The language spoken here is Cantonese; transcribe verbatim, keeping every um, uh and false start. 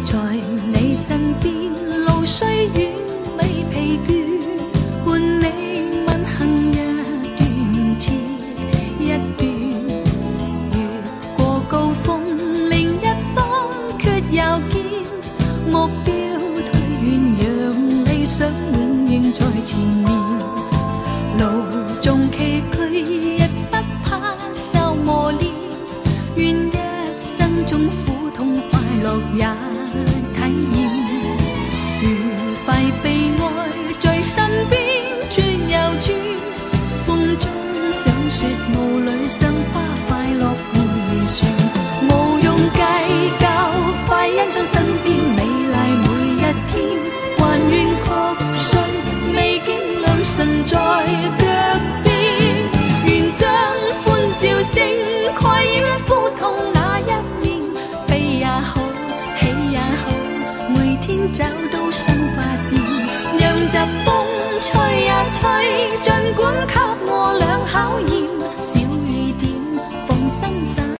在你身邊，路雖遠未疲倦，伴你吻行一段接一段，越過高峰，另一方卻又見目標推遠，讓理想永遠在前面，路縱崎嶇亦不怕受磨練，願一生中苦痛快樂也體驗，愉快悲哀在身邊轉又轉，風中想說霧裏生花快樂迴旋，無用計較，快欣賞身邊美麗每一天，還願確信美景兩神在腳邊，願將歡笑聲蓋掩苦痛那一面，悲也好，喜也好，每天找到新發現，讓疾風吹呀吹，儘管